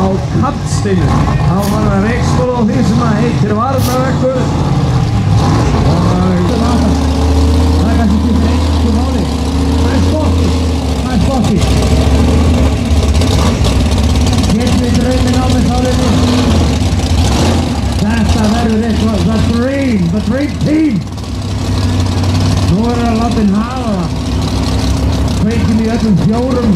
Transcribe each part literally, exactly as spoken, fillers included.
á kantstinu. Þá var það reikstól á því sem að heitir varnarveggur. Og það er kannski ekki fyrir einhverju máli. Það er spottið. Það er spottið. Getum við drauminn á með sálinni. Þetta verður eitthvað. The Dream. The Dream Team. Nú er það látin hafa það. Kveikinn í öllum fjórum.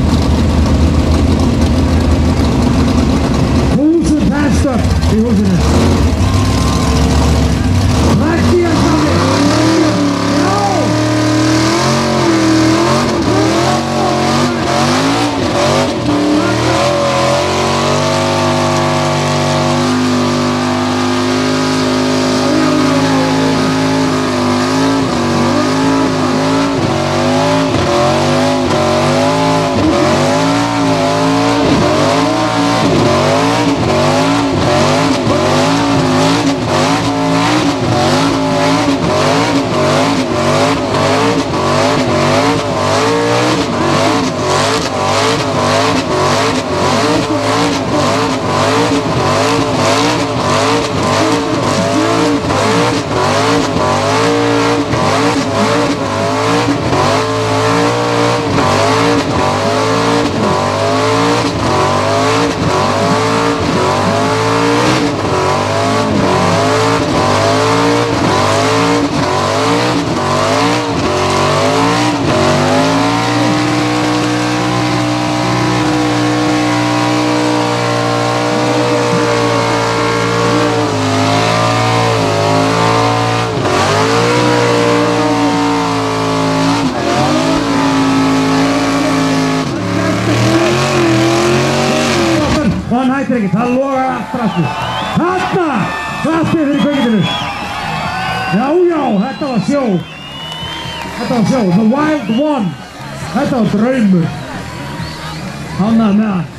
Húsum festar í húsinu. Rækki að sami. Já! Það logar allt rastið. Þarna! Rastið fyrir kveikindinu. Já, já, þetta var sjó. Þetta var sjó. The Wild One. Þetta var draumur. Ánægður með það.